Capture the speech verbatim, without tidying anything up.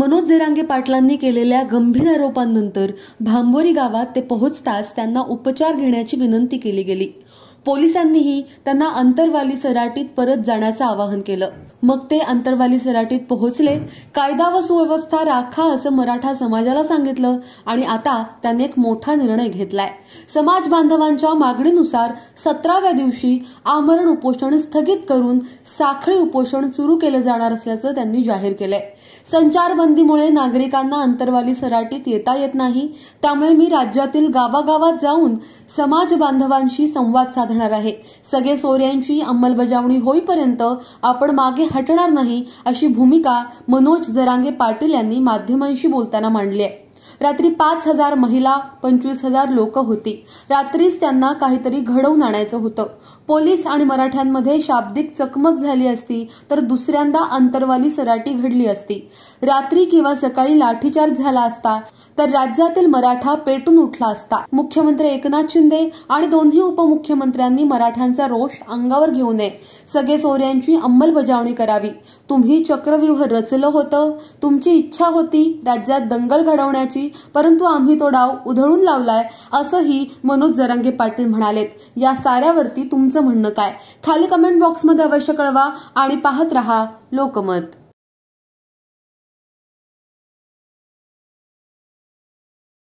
मनोज जरांगे पाटलांनी केलेल्या गंभीर आरोपांनंतर भांबोरी गावात ते पोहोचताच त्यांना उपचार घेण्याची विनंती केली गेली। पोलिसांनीही त्यांना अंतरवाली सराटीत परत जाण्याचं आवाहन केलं। मग ते अंतरवाली सराटीत पोहोचले। कायदा व सुव्यवस्था राखा असं मराठा समाजाला सांगितलं आणि आता त्यांनी एक मोठा निर्णय घेतलाय। समाज बांधवांच्या मागणीनुसार सतराव्या दिवशी आमरण उपोषण स्थगित करून साखळी उपोषण सुरू केलं जाणार असल्याचं त्यांनी जाहीर केलंय। संचारबंदीमुळे नागरिकांना अंतरवाली सराटीत येता येत नाही, त्यामुळे मी राज्यातील गावागावात जाऊन समाज बांधवांशी संवाद साधणार आहे। सगळे सोयऱ्यांची अंमलबजावणी होईपर्यंत आपण मागे हटणार नाही, अशी भूमिका मनोज जरांगे पाटील यांनी माध्यमांशी बोलताना मांडली आहे। रात्री पाच हजार महिला, पंचवीस हजार लोक होती। रात्रीच त्यांना काहीतरी घडवून आणायचं होतं। पोलीस आणि मराठ्यांमध्ये शाब्दिक चकमक झाली असती तर दुसऱ्यांदा अंतरवाली सराटी घडली असती। रात्री किंवा सकाळी लाठीचार्ज झाला असता तर राज्यातील मराठा पेटून उठला असता। मुख्यमंत्री एकनाथ शिंदे आणि दोन्ही उपमुख्यमंत्र्यांनी मराठ्यांचा रोष अंगावर घेऊ नये, सगळे सोयऱ्यांची अंमलबजावणी करावी। तुम्ही चक्रव्यूह रचलं होतं, तुमची इच्छा होती राज्यात दंगल घडवण्याची, परंतु आम्ही तो डाव उधळून लावलाय, असंही मनोज जरांगे पाटील म्हणालेत। या साऱ्यावरती तुमचं म्हणणं काय? खाली कमेंट बॉक्समध्ये अवश्य कळवा आणि पाहत रहा लोकमत।